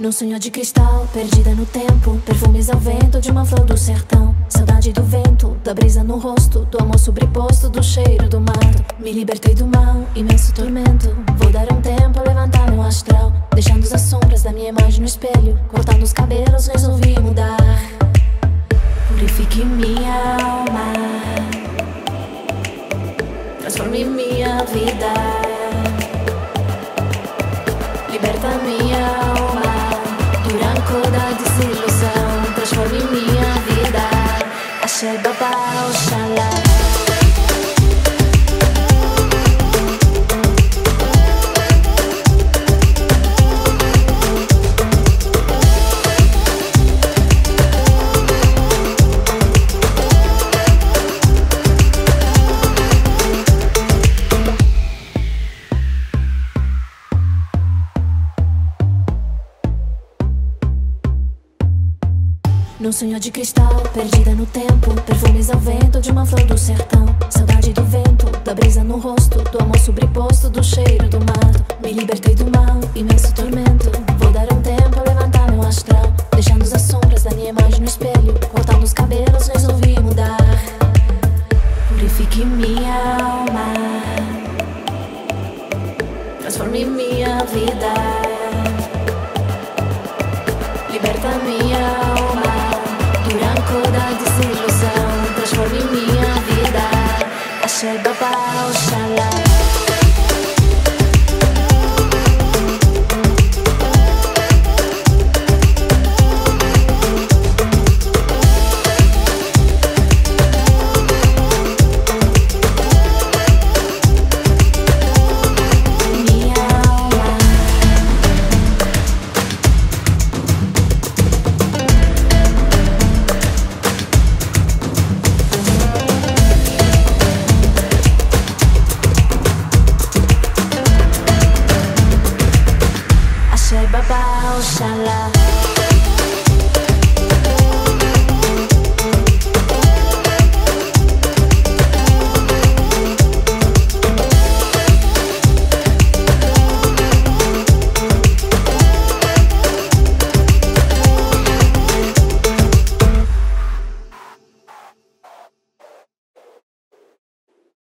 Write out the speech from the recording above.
Num sonho de cristal, perdida no tempo, perfumes ao vento de uma flor do sertão. Saudade do vento, da brisa no rosto, do amor sobreposto, do cheiro do mato. Me libertei do mal, imenso tormento. Vou dar um tempo a levantar meu astral, deixando as sombras da minha imagem no espelho. Cortando os cabelos, resolvi mudar. Purifique minha alma, transforme minha vida, liberta minha alma do rancor da desilusão, transforme minha vida. Axé, Babá, Oxalá. Num sonho de cristal, perdida no tempo, perfumes ao vento de uma flor do sertão. Saudade do vento, da brisa no rosto, do amor sobreposto, do cheiro do mato. Me libertei do mal, imenso tormento. Vou dar um tempo a levantar meu astral, deixando as sombras da minha imagem no espelho. Cortando os cabelos, resolvi mudar. Purifique minha alma, transforme minha vida, liberta minha alma da desilusão, transforme minha vida. Axé,